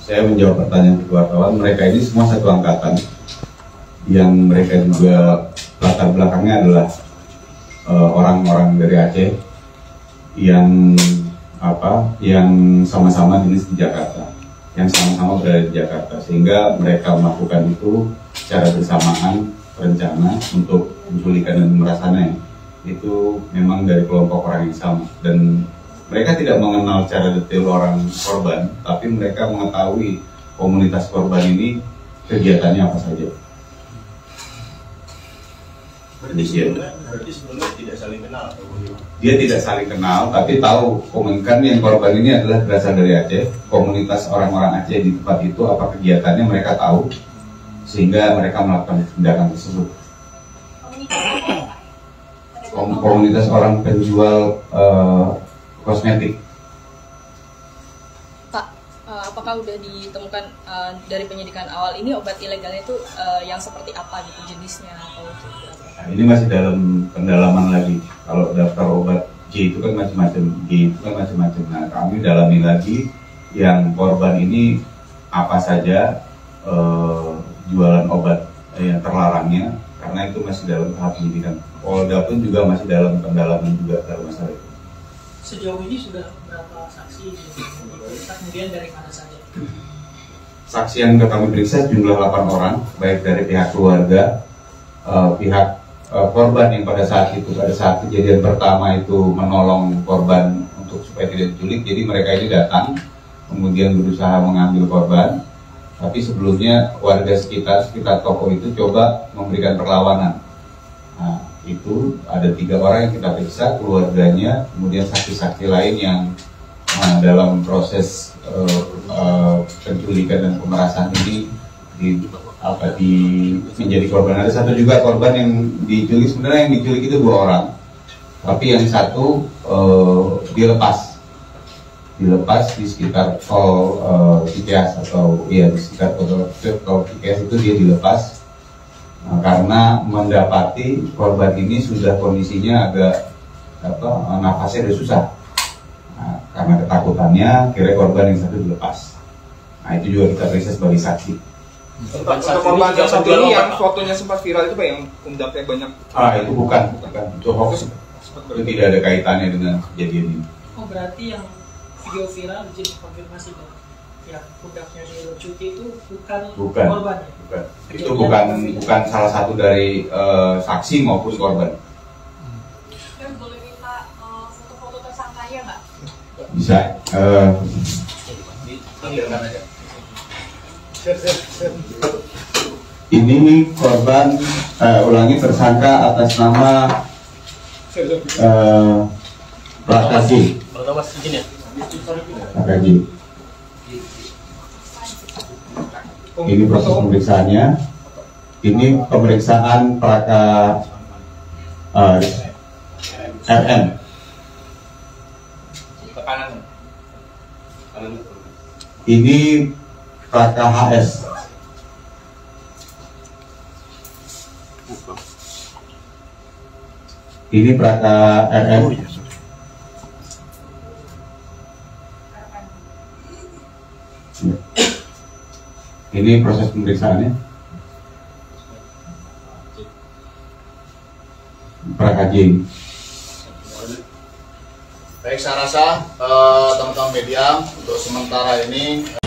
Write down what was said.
saya menjawab pertanyaan wartawan. Mereka ini semua satu angkatan, yang mereka juga latar belakangnya adalah orang-orang dari Aceh yang sama-sama dinas di Jakarta, yang sama-sama berada di Jakarta, sehingga mereka melakukan itu secara bersamaan, rencana untuk penculikan dan pemerasannya itu memang dari kelompok orang yang sama, dan mereka tidak mengenal secara detail orang korban, tapi mereka mengetahui komunitas korban ini kegiatannya apa saja. Berarti sebelumnya tidak saling kenal atau bagaimana? Dia tidak saling kenal, tapi tahu komunikan yang korban ini adalah berasal dari Aceh. Komunitas orang-orang Aceh di tempat itu apa kegiatannya mereka tahu, sehingga mereka melakukan tindakan tersebut. Komunitas orang penjual kosmetik. Pak, apakah udah ditemukan dari penyidikan awal ini obat ilegalnya itu yang seperti apa gitu jenisnya atau apa? Nah, ini masih dalam pendalaman lagi. Kalau daftar obat J itu kan macam-macam, G itu kan macam-macam. Nah, kami dalami lagi yang korban ini apa saja jualan obat yang terlarangnya, karena itu masih dalam tahap penyidikan. Polda pun juga masih dalam pendalaman juga dalam masalah itu. Sejauh ini sudah berapa saksi diperiksa, kemudian dari mana saja? Saksi yang kami periksa jumlah 8 orang, baik dari pihak keluarga, pihak korban yang pada saat kejadian pertama itu menolong korban untuk supaya tidak diculik. Jadi mereka ini datang, kemudian berusaha mengambil korban, tapi sebelumnya warga sekitar toko itu coba memberikan perlawanan. Nah, itu ada 3 orang yang kita periksa, keluarganya, kemudian saksi-saksi lain yang dalam proses penculikan dan pemerasan ini menjadi korban. Ada satu juga korban yang diculik, sebenarnya yang diculik itu 2 orang, tapi yang satu dilepas di sekitar tol Cikeas, atau di sekitar tol Cikeas itu dia dilepas. Karena mendapati korban ini sudah kondisinya agak nafasnya sudah susah. Nah, karena ketakutannya kira korban yang satu dilepas. Nah, itu juga kita periksa sebagai saksi. Untuk korban yang satu ini yang fotonya sempat viral itu Pak, yang pundaknya banyak. Itu bukan. Itu hoax. Itu tidak ada kaitannya dengan kejadian ini. Oh, berarti yang video viral jadi konfirmasi bahwa ya pundaknya di Cuti itu bukan korban ya? Bukan. Itu bukan salah satu dari saksi maupun korban. Dan boleh minta foto-foto tersangkanya nggak? Bisa. Ini korban, ulangi, tersangka atas nama Prakaji. Prakaji. Ini proses pemeriksaannya. Ini pemeriksaan Praka RM. Ini Praka HS. Ini Praka RM. Ini proses pemeriksaannya. Prakaji. Baik, saya rasa teman-teman media untuk sementara ini